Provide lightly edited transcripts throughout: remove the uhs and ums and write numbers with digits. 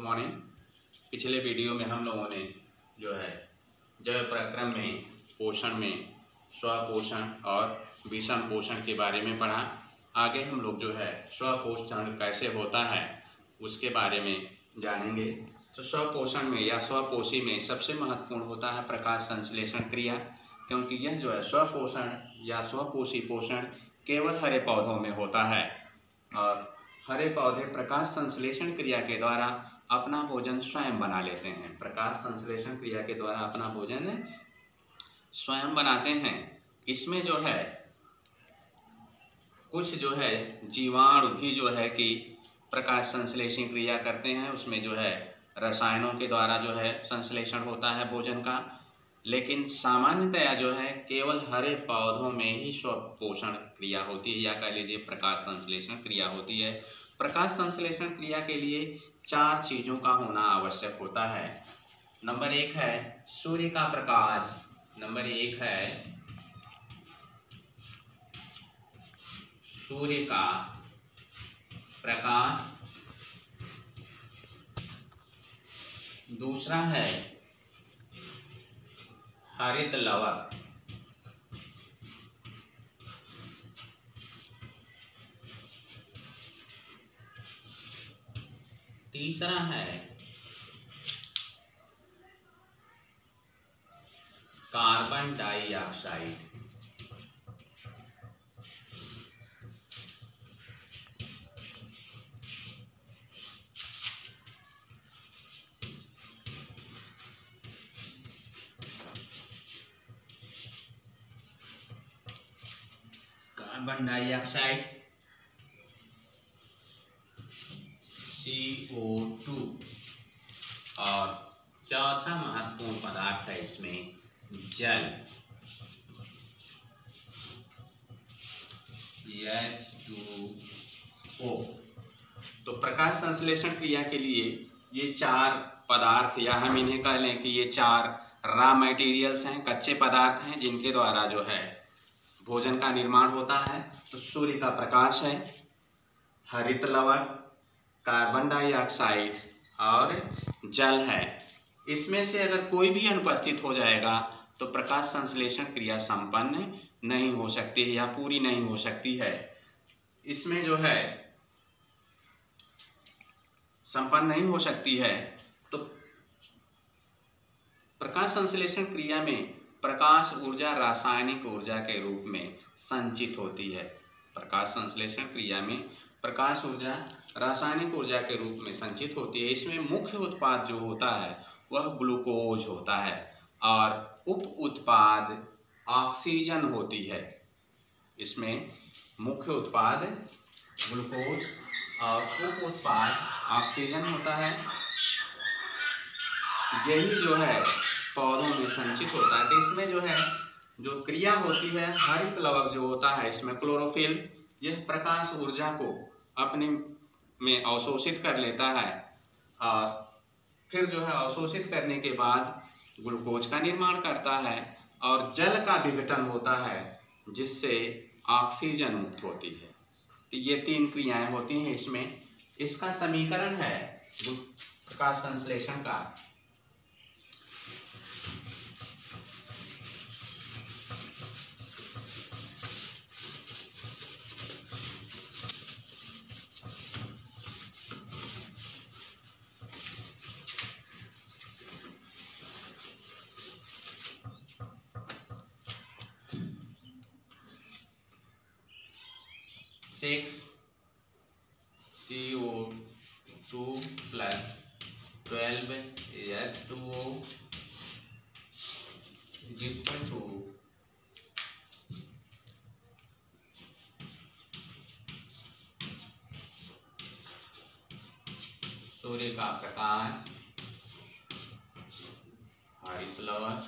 Morning. पिछले video में हम लोगों ने जो है जैव प्रक्रम में पोषण में स्वपोषण और विषम पोषण के बारे में पढ़ा। आगे हम लोग जो है स्वपोषण कैसे होता है उसके बारे में जानेंगे। तो स्वपोषण में या स्वपोषी में सबसे महत्वपूर्ण होता है प्रकाश संश्लेषण क्रिया, क्योंकि यह जो है स्वपोषण या स्वपोषी पोषण केवल हरे पौधों में होता है और हरे पौधे प्रकाश संश्लेषण क्रिया के द्वारा अपना भोजन स्वयं बना लेते हैं। प्रकाश संश्लेषण क्रिया के द्वारा अपना भोजन स्वयं बनाते हैं। इसमें जो है कुछ जो है जीवाणु भी जो है कि प्रकाश संश्लेषण क्रिया करते हैं, उसमें जो है रसायनों के द्वारा जो है संश्लेषण होता है भोजन का। लेकिन सामान्यतया जो है केवल हरे पौधों में ही स्वपोषण क्रिया होती है या कह लीजिए प्रकाश संश्लेषण क्रिया होती है। प्रकाश संश्लेषण क्रिया के लिए 4 चीज़ों का होना आवश्यक होता है। नंबर 1 है सूर्य का प्रकाश। नंबर 1 है सूर्य का प्रकाश। दूसरा है हरित लवक। तीसरा है carbon dioxide. Carbon dioxide CO2 और चौथा महत्वपूर्ण पदार्थ है इसमें जल H2O। तो प्रकाश संश्लेषण क्रिया के लिए ये 4 पदार्थ या हम इन्हें कह लें कि ये 4 रॉ मटेरियल्स हैं, कच्चे पदार्थ हैं जिनके द्वारा जो है भोजन का निर्माण होता है। तो सूर्य का प्रकाश है, हरित लवक, कार्बन डाइऑक्साइड और जल है। इसमें से अगर कोई भी अनुपस्थित हो जाएगा तो प्रकाश संश्लेषण क्रिया संपन्न नहीं हो सकती है या पूरी नहीं हो सकती है। इसमें जो है संपन्न नहीं हो सकती है। तो प्रकाश संश्लेषण क्रिया में प्रकाश ऊर्जा रासायनिक ऊर्जा के रूप में संचित होती है। प्रकाश संश्लेषण क्रिया में प्रकाश ऊर्जा रासायनिक ऊर्जा के रूप में संचित होती है। इसमें मुख्य उत्पाद जो होता है वह ग्लूकोज होता है और उप उत्पाद ऑक्सीजन होती है। इसमें मुख्य उत्पाद ग्लूकोज और उप उत्पाद ऑक्सीजन होता है। यही जो है पौधों में संचित होता है। तो इसमें जो है जो क्रिया होती है हरित लवक जो होता है इसमें क्लोरोफिल, यह प्रकाश ऊर्जा को अपने में अवशोषित कर लेता है और फिर जो है अवशोषित करने के बाद ग्लूकोज का निर्माण करता है और जल का विघटन होता है जिससे ऑक्सीजन मुक्त होती है। तो ये 3 क्रियाएं होती हैं इसमें। इसका समीकरण है प्रकाश संश्लेषण का CO2 plus 12 H2O is equal to सूर्य का प्रकाश, हरित लवक,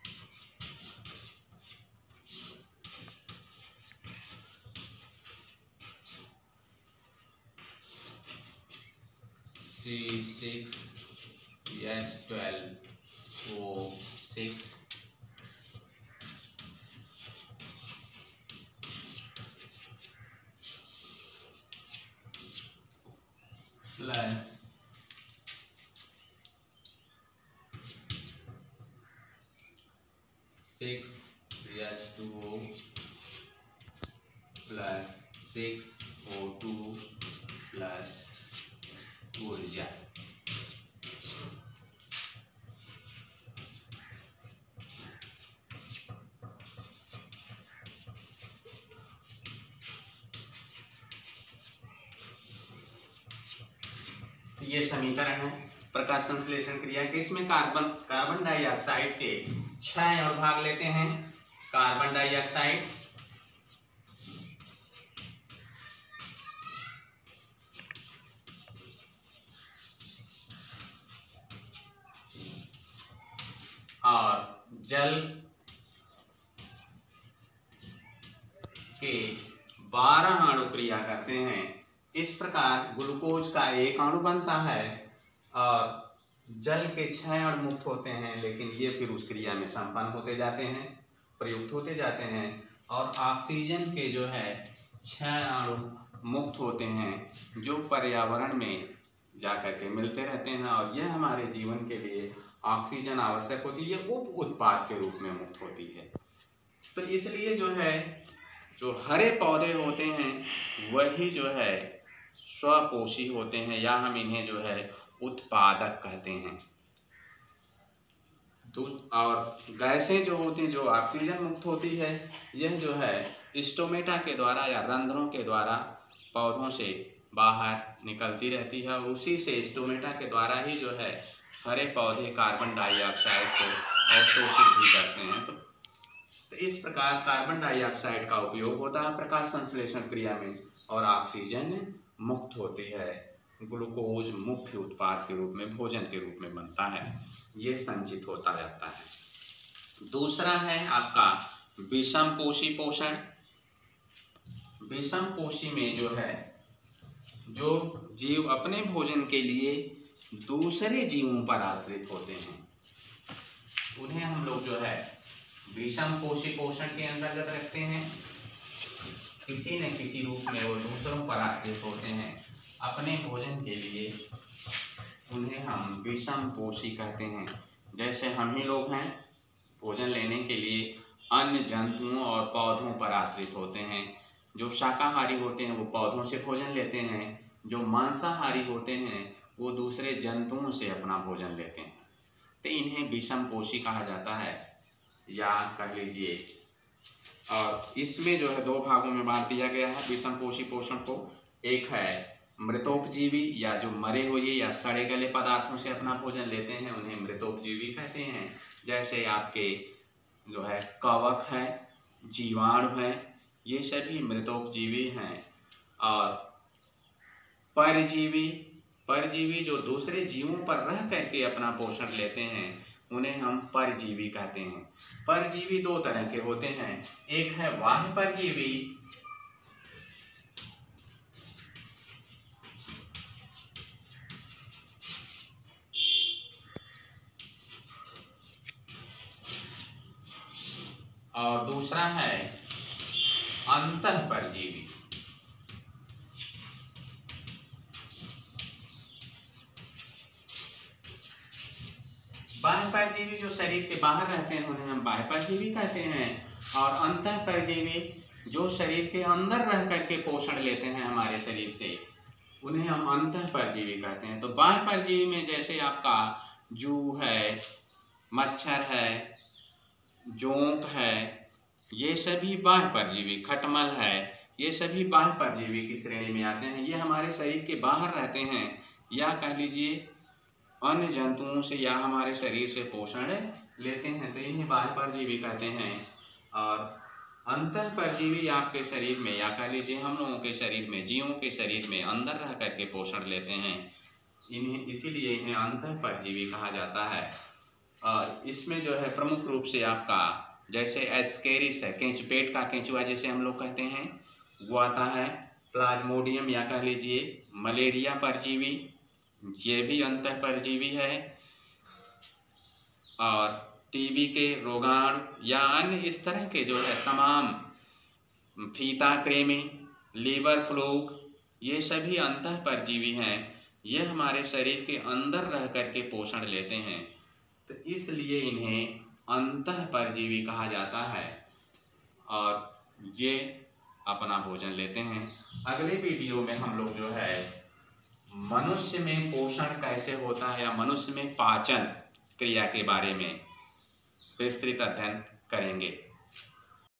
C6H12O6 plus 6H2O plus 6O2 plus ऊर्जा। ये समीकरण है प्रकाश संश्लेषण क्रिया के। इसमें कार्बन डाइऑक्साइड के 6 अणु भाग लेते हैं। कार्बन डाइऑक्साइड, और जल के 12 अणु क्रिया करते हैं। इस प्रकार ग्लूकोज का एक अणु बनता है और जल के 6 अणु मुक्त होते हैं, लेकिन ये फिर उस क्रिया में संपन्न होते जाते हैं, प्रयुक्त होते जाते हैं, और ऑक्सीजन के जो है 6 अणु मुक्त होते हैं जो पर्यावरण में जाकर के मिलते रहते हैं, और यह हमारे जीवन के लिए ऑक्सीजन आवश्यक होती है, उप उत्पाद के रूप में मुक्त होती है। तो इसलिए जो है जो हरे पौधे होते हैं वही जो है स्वपोषी होते हैं, या हम इन्हें जो है उत्पादक कहते हैं। और गैसें जो होती हैं, जो ऑक्सीजन मुक्त होती है, यह जो है स्टोमेटा के द्वारा या रंध्रों के द्वारा पौधों से बाहर निकलती रहती है, और उसी से स्टोमेटा के द्वारा ही जो है हरे पौधे कार्बन डाइऑक्साइड को अवशोषित भी करते हैं। तो इस प्रकार कार्बन डाइऑक्साइड का उपयोग होता है प्रकाश संश्लेषण क्रिया में, और ऑक्सीजन मुक्त होती है। ग्लूकोज मुख्य उत्पाद के रूप में, भोजन के रूप में बनता है, ये संचित होता जाता है। दूसरा है आपका विषमपोषी पोषण। विषमपोषी में जो है जो जीव अपने भोजन के लिए दूसरे जीवों पर आश्रित होते हैं, उन्हें हम लोग जो है विषमपोषी पोषण के अंतर्गत रखते हैं। किसी न किसी रूप में वो दूसरों पर आश्रित होते हैं अपने भोजन के लिए, उन्हें हम विषमपोषी कहते हैं। जैसे हम ही लोग हैं, भोजन लेने के लिए अन्य जंतुओं और पौधों पर आश्रित होते हैं। जो शाकाहारी होते हैं वो पौधों से भोजन लेते हैं, जो मांसाहारी होते हैं वो दूसरे जंतुओं से अपना भोजन लेते हैं। तो इन्हें विषमपोषी कहा जाता है, या कह लीजिए। और इसमें जो है 2 भागों में बांट दिया गया है विषमपोषी पोषण को। एक है मृतोपजीवी, या जो मरे हुए या सड़े गले पदार्थों से अपना भोजन लेते हैं, उन्हें मृतोपजीवी कहते हैं। जैसे आपके जो है कवक है, जीवाणु है, ये सभी मृतोपजीवी हैं। और परजीवी, परजीवी जो दूसरे जीवों पर रह करके अपना पोषण लेते हैं, उन्हें हम परजीवी कहते हैं। परजीवी 2 तरह के होते हैं, एक है बाह्य परजीवी, और दूसरा है अंतःपरजीवी। बाह्य परजीवी जो शरीर के बाहर रहते हैं उन्हें हम बाह्य परजीवी कहते हैं, और अंतःपरजीवी जो शरीर के अंदर रह करके पोषण लेते हैं हमारे शरीर से, उन्हें हम अंतःपरजीवी कहते हैं। तो बाह्य परजीवी में जैसे आपका जू है, मच्छर है, जोंक है, ये सभी बाह्य परजीवी, खटमल है, ये सभी बाह्य परजीवी की श्रेणी में आते हैं। ये हमारे शरीर के बाहर रहते हैं, या कह लीजिए अन्य जंतुओं से या हमारे शरीर से पोषण लेते हैं, तो इन्हें बाह्य परजीवी कहते हैं। और अंतःपरजीवी आपके शरीर में, या कह लीजिए हम लोगों के शरीर में, जीवों के शरीर में अंदर रह करके पोषण लेते हैं, इन्हें इसीलिए इन्हें अंतःपरजीवी कहा जाता है। और इसमें जो है प्रमुख रूप से आपका जैसे एस्केरिस है, पेट का केंचुआ जिसे हम लोग कहते हैं, वो आता है। प्लाज्मोडियम, या कह लीजिए मलेरिया परजीवी, ये भी अंतःपरजीवी है। और टीबी के रोगाणु या अन्य इस तरह के जो है तमाम, फीता कृमि, लीवर फ्लूक, ये सभी अंतःपरजीवी हैं। ये हमारे शरीर के अंदर रह करके पोषण लेते हैं, तो इसलिए इन्हें अंतःपरजीवी कहा जाता है और ये अपना भोजन लेते हैं। अगले वीडियो में हम लोग जो है मनुष्य में पोषण कैसे होता है या मनुष्य में पाचन क्रिया के बारे में विस्तृत अध्ययन करेंगे।